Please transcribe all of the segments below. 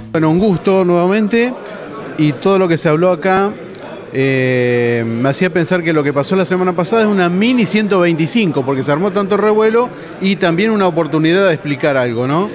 Bueno, un gusto nuevamente, y todo lo que se habló acá me hacía pensar que lo que pasó la semana pasada es una mini 125, porque se armó tanto revuelo y también una oportunidad de explicar algo, ¿no?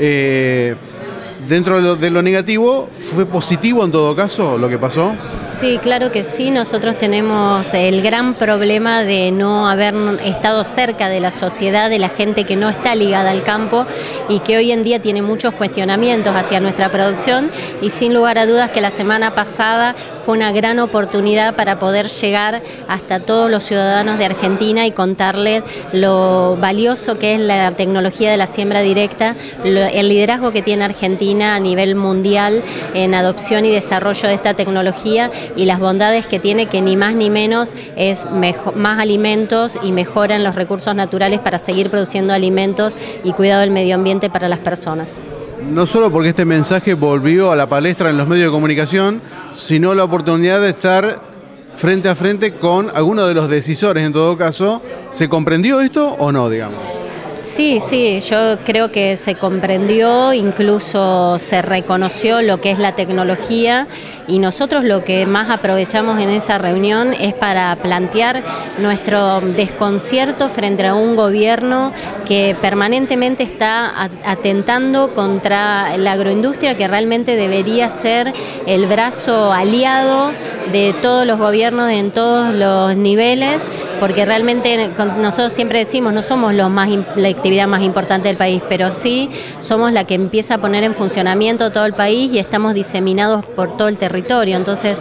Dentro de lo negativo, ¿fue positivo en todo caso lo que pasó? Sí, claro que sí. Nosotros tenemos el gran problema de no haber estado cerca de la sociedad, de la gente que no está ligada al campo y que hoy en día tiene muchos cuestionamientos hacia nuestra producción, y sin lugar a dudas que la semana pasada fue una gran oportunidad para poder llegar hasta todos los ciudadanos de Argentina y contarles lo valioso que es la tecnología de la siembra directa, el liderazgo que tiene Argentina a nivel mundial en adopción y desarrollo de esta tecnología, y las bondades que tiene, que ni más ni menos es más alimentos y mejoran los recursos naturales para seguir produciendo alimentos y cuidado del medio ambiente para las personas. No solo porque este mensaje volvió a la palestra en los medios de comunicación, sino la oportunidad de estar frente a frente con algunos de los decisores en todo caso. ¿Se comprendió esto o no, digamos? Sí, yo creo que se comprendió, incluso se reconoció lo que es la tecnología, y nosotros lo que más aprovechamos en esa reunión es para plantear nuestro desconcierto frente a un gobierno que permanentemente está atentando contra la agroindustria, que realmente debería ser el brazo aliado de todos los gobiernos en todos los niveles, porque realmente nosotros siempre decimos, no somos la actividad más importante del país, pero sí somos la que empieza a poner en funcionamiento todo el país y estamos diseminados por todo el territorio. Entonces,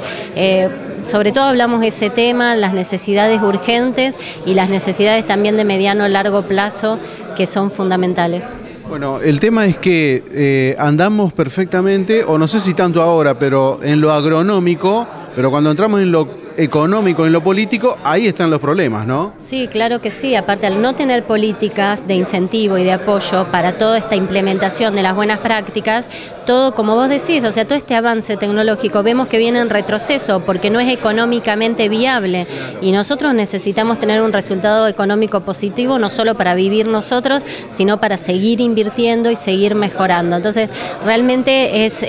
sobre todo hablamos de ese tema, las necesidades urgentes y las necesidades también de mediano y largo plazo, que son fundamentales. Bueno, el tema es que andamos perfectamente, o no sé si tanto ahora, pero en lo agronómico, pero cuando entramos en lo económico, en lo político, ahí están los problemas, ¿no? Sí, claro que sí. Aparte, al no tener políticas de incentivo y de apoyo para toda esta implementación de las buenas prácticas, todo, como vos decís, o sea, todo este avance tecnológico vemos que viene en retroceso porque no es económicamente viable, y nosotros necesitamos tener un resultado económico positivo, no solo para vivir nosotros, sino para seguir invirtiendo y seguir mejorando. Entonces, realmente es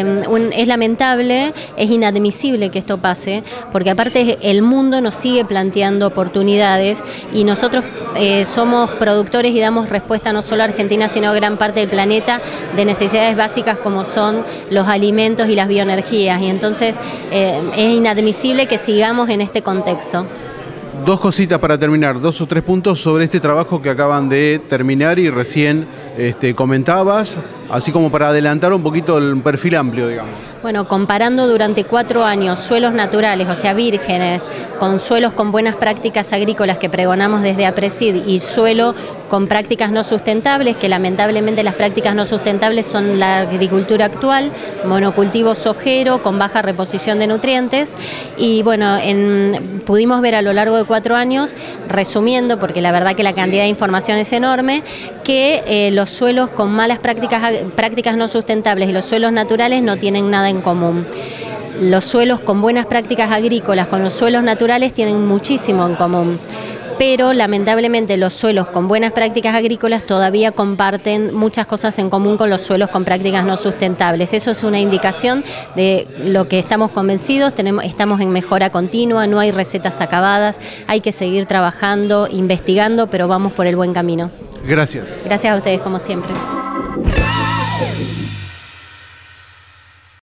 lamentable, es inadmisible que esto pase, porque aparte el mundo nos sigue planteando oportunidades, y nosotros somos productores y damos respuesta no solo a Argentina, sino a gran parte del planeta, de necesidades básicas como son los alimentos y las bioenergías, y entonces es inadmisible que sigamos en este contexto. Dos cositas para terminar, 2 o 3 puntos sobre este trabajo que acaban de terminar y recién comentabas, así como para adelantar un poquito el perfil amplio, digamos. Bueno, comparando durante 4 años suelos naturales, o sea, vírgenes, con suelos con buenas prácticas agrícolas que pregonamos desde APRESID, y suelo con prácticas no sustentables, que lamentablemente las prácticas no sustentables son la agricultura actual, monocultivo sojero con baja reposición de nutrientes, y bueno, pudimos ver a lo largo de 4 años, resumiendo, porque la verdad que la cantidad de información es enorme, que los suelos con malas prácticas no sustentables y los suelos naturales no tienen nada en común. Los suelos con buenas prácticas agrícolas con los suelos naturales tienen muchísimo en común, pero lamentablemente los suelos con buenas prácticas agrícolas todavía comparten muchas cosas en común con los suelos con prácticas no sustentables. Eso es una indicación de lo que estamos convencidos, estamos en mejora continua, no hay recetas acabadas, hay que seguir trabajando, investigando, pero vamos por el buen camino. Gracias. Gracias a ustedes, como siempre.